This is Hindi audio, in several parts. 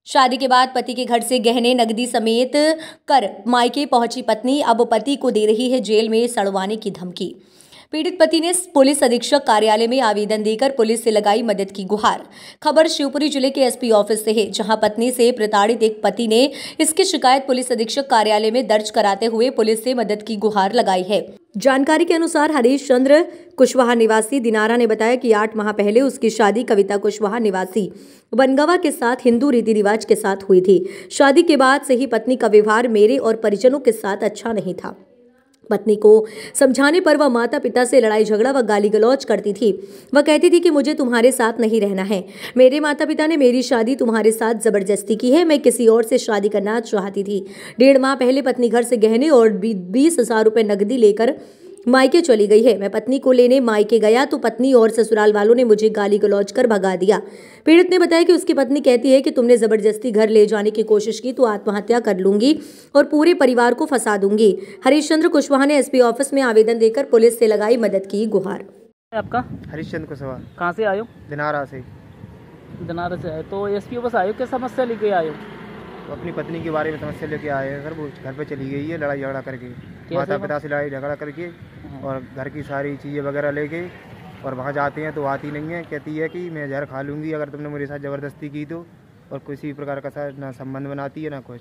शादी के बाद पति के घर से गहने नकदी समेत कर मायके पहुंची पत्नी अब पति को दे रही है जेल में सड़वाने की धमकी। पीड़ित पति ने पुलिस अधीक्षक कार्यालय में आवेदन देकर पुलिस से लगाई मदद की गुहार। खबर शिवपुरी जिले के एसपी ऑफिस से है, जहां पत्नी से प्रताड़ित एक पति ने इसकी शिकायत पुलिस अधीक्षक कार्यालय में दर्ज कराते हुए पुलिस से मदद की गुहार लगाई है। जानकारी के अनुसार हरीश चंद्र कुशवाहा निवासी दिनारा ने बताया कि 8 माह पहले उसकी शादी कविता कुशवाहा निवासी बनगवा के साथ हिंदू रीति रिवाज के साथ हुई थी। शादी के बाद से ही पत्नी का व्यवहार मेरे और परिजनों के साथ अच्छा नहीं था। पत्नी को समझाने पर वह माता पिता से लड़ाई झगड़ा व गाली गलौज करती थी। वह कहती थी कि मुझे तुम्हारे साथ नहीं रहना है। मेरे माता पिता ने मेरी शादी तुम्हारे साथ जबरदस्ती की है। मैं किसी और से शादी करना चाहती थी। 1.5 माह पहले पत्नी घर से गहने और 20,000 रुपए नकदी लेकर मायके चली गई है। मैं पत्नी को लेने मायके गया तो पत्नी और ससुराल वालों ने मुझे गाली गलौज कर भगा दिया। पीड़ित ने बताया कि उसकी पत्नी कहती है कि तुमने जबरदस्ती घर ले जाने की कोशिश की तो आत्महत्या कर लूंगी और पूरे परिवार को फंसा दूंगी। हरीश चंद्र कुशवाहा ने एसपी ऑफिस में आवेदन देकर पुलिस से लगाई मदद की गुहार। आपका हरीश चंद्र कुशवाहा। कहाँ से आयो? दिनारा से। दिनारा से आए तो एसपी ऑफिस आयो, क्या समस्या लेके आयो? अपनी पत्नी के बारे में समस्या लेके आए हैं। वो घर पे चली गई है लड़ाई झगड़ा करके, माता पिता से लड़ाई झगड़ा करके और घर की सारी चीज़ें वगैरह लेके, और वहाँ जाते हैं तो आती नहीं है। कहती है कि मैं जहर खा लूँगी अगर तुमने मेरे साथ ज़बरदस्ती की तो, और किसी प्रकार का ना संबंध बनाती है ना कुछ,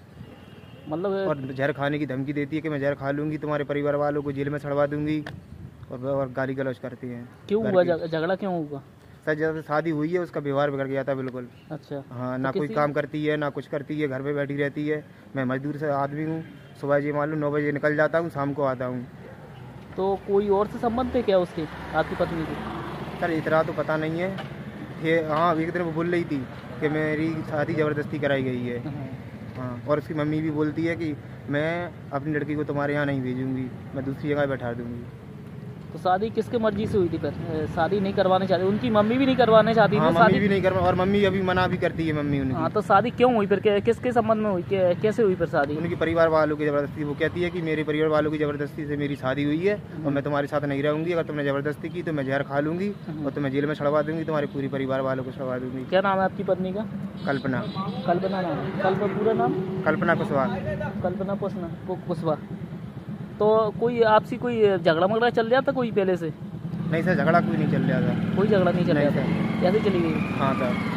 मतलब और जहर खाने की धमकी देती है कि मैं जहर खा लूँगी, तुम्हारे परिवार वालों को जेल में छड़वा दूँगी, और गाली गलौज करती हैं। क्यों हुआ झगड़ा? क्यों हुआ? सर जब शादी हुई है उसका व्यवहार बिगड़ गया था बिल्कुल। अच्छा। हाँ, ना कोई काम करती है ना कुछ करती है, घर पे बैठी रहती है। मैं मजदूर से आदमी हूँ, सुबह जी मान लो 9 बजे निकल जाता हूँ, शाम को आता हूँ। तो कोई और से संबंध है क्या उसके, आपकी पत्नी की? सर इतना तो पता नहीं है कि हाँ, एक दिन वो बोल रही थी कि मेरी शादी ज़बरदस्ती कराई गई है। हाँ, और उसकी मम्मी भी बोलती है कि मैं अपनी लड़की को तुम्हारे यहाँ नहीं भेजूँगी, मैं दूसरी जगह बैठा दूँगी। तो शादी किसके मर्जी से हुई थी? फिर शादी नहीं करवाने चाहती, उनकी मम्मी भी नहीं करवाने चाहती? हाँ, मम्मी भी नहीं करवा, और मम्मी अभी मना भी करती है मम्मी उनकी। हाँ, तो शादी क्यों हुई फिर? किसके संबंध में हुई, कैसे हुई फिर शादी? उनकी परिवार वालों की ज़बरदस्ती। वो कहती है कि मेरे परिवार वालों की ज़बरदस्ती से मेरी शादी हुई है और मैं तुम्हारे साथ नहीं रहूँगी। अगर तुमने ज़बरदस्ती की तो मैं जहर खा लूँगी और तुम्हें जेल में छड़वा दूँगी, तुम्हारे पूरे परिवार वालों को छड़वा दूँगी। क्या नाम है आपकी पत्नी का? कल्पना। कल्पना नाम है? कल्पना पूरा नाम? कल्पना कुशवाहा। कल्पना कुशवाहा। तो कोई आपसी कोई झगड़ा मगड़ा चल जाता कोई पहले से? नहीं सर, झगड़ा कोई नहीं चल रहा था। कोई झगड़ा नहीं चल रहा था? कैसे चली गई? हाँ सर।